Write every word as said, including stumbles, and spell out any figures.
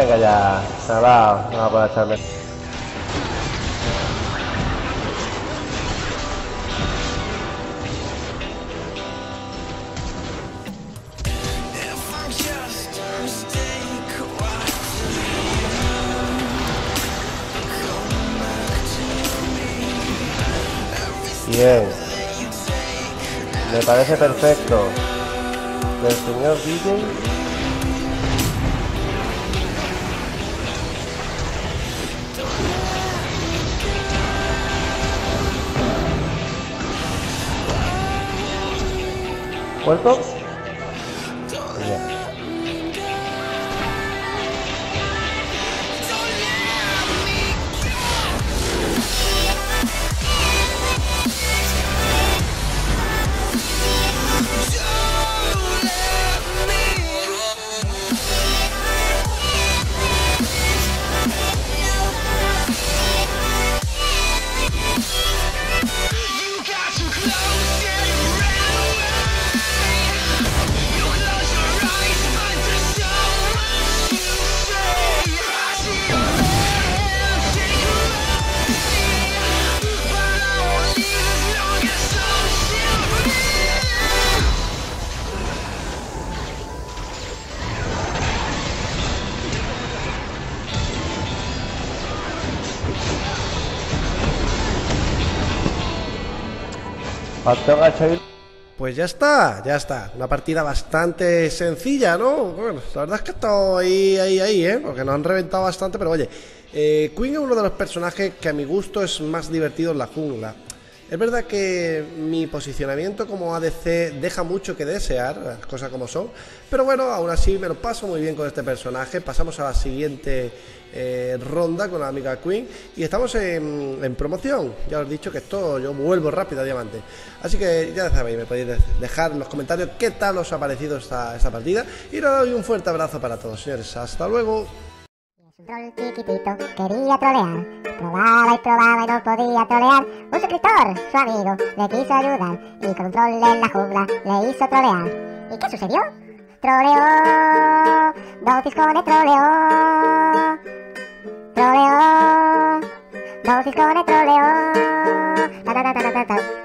Venga ya, salado, vamos a poder echarle. Bien, me parece perfecto. El señor D J. ¿Puerto? Bien. Pues ya está, ya está. Una partida bastante sencilla, ¿no? Bueno, la verdad es que ha estado ahí, ahí, ahí, ¿eh? Porque nos han reventado bastante, pero oye, eh, Queen es uno de los personajes que a mi gusto es más divertido en la jungla. Es verdad que mi posicionamiento como A D C deja mucho que desear, las cosas como son, pero bueno, aún así me lo paso muy bien con este personaje. Pasamos a la siguiente eh, ronda con la amiga Queen y estamos en, en promoción. Ya os he dicho que esto yo vuelvo rápido a diamante, así que ya sabéis, me podéis dejar en los comentarios qué tal os ha parecido esta, esta partida y os doy un fuerte abrazo para todos, señores. Hasta luego. Un troll chiquitito quería trolear, probaba y probaba y no podía trolear. Un suscriptor, su amigo, le quiso ayudar y con un troll en la jungla le hizo trolear. ¿Y qué sucedió? Troleó, Dotiscone troleó, troleó, Dotiscone troleó, ta ta ta ta ta ta.